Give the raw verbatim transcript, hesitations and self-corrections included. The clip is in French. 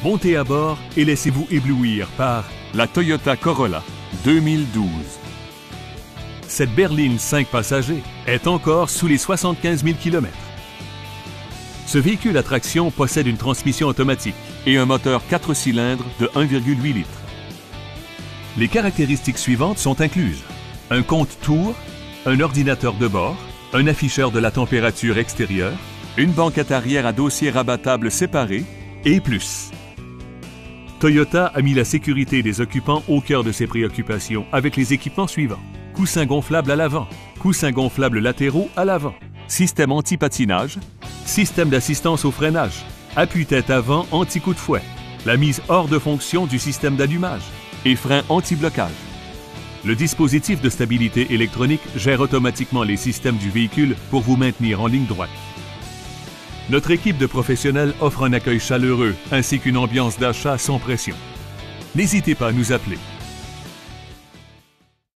Montez à bord et laissez-vous éblouir par la Toyota Corolla deux mille douze. Cette berline cinq passagers est encore sous les soixante-quinze mille kilomètres. Ce véhicule à traction possède une transmission automatique et un moteur quatre cylindres de un virgule huit litres. Les caractéristiques suivantes sont incluses: un compte-tours, un ordinateur de bord, un afficheur de la température extérieure, une banquette arrière à dossier rabattable séparé et plus. Toyota a mis la sécurité des occupants au cœur de ses préoccupations avec les équipements suivants: coussins gonflables à l'avant, coussins gonflables latéraux à l'avant, système anti-patinage, système d'assistance au freinage, appuie-tête avant anti-coup de fouet, la mise hors de fonction du système d'allumage et frein anti-blocage. Le dispositif de stabilité électronique gère automatiquement les systèmes du véhicule pour vous maintenir en ligne droite. Notre équipe de professionnels offre un accueil chaleureux ainsi qu'une ambiance d'achat sans pression. N'hésitez pas à nous appeler.